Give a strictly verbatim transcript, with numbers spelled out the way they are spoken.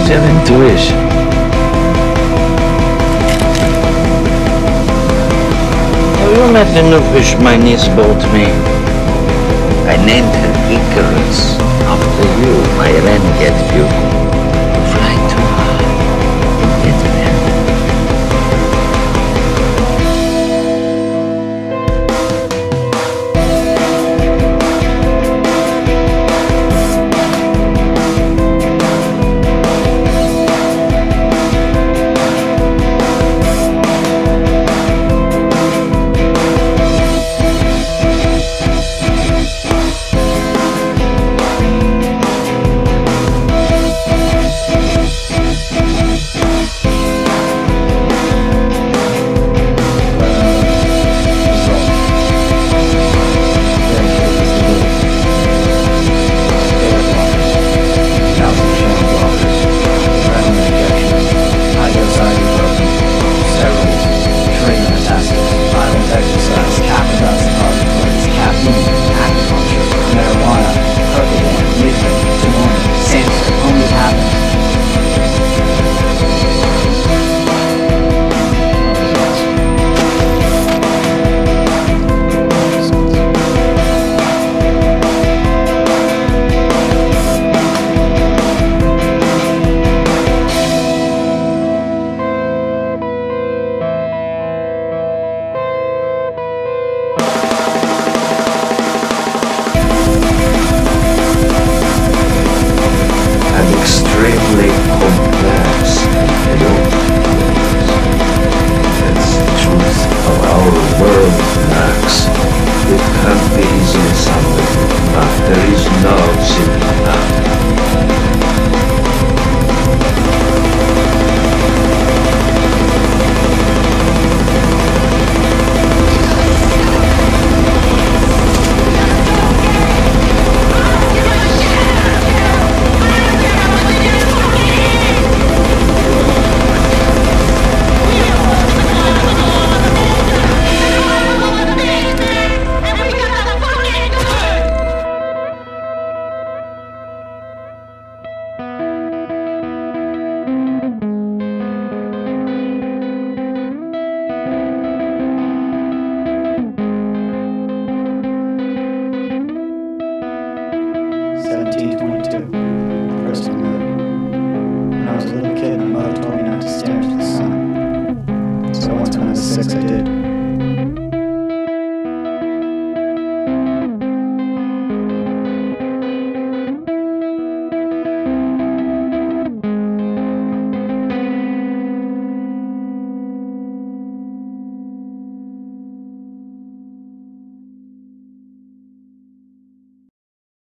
Sometimes you have intuition. Have you met the new fish my niece bought me? I named her Icarus, after you, my renegade pupil. Fly too high and get there. Extremely complex and complex. That's the truth of our world, Max. It can't be easily summed, but there is no simple path. seventeen twenty-two, Crystal Moon. When I was a little kid, my mother told me not to stare into the sun. So once when I was six, I did.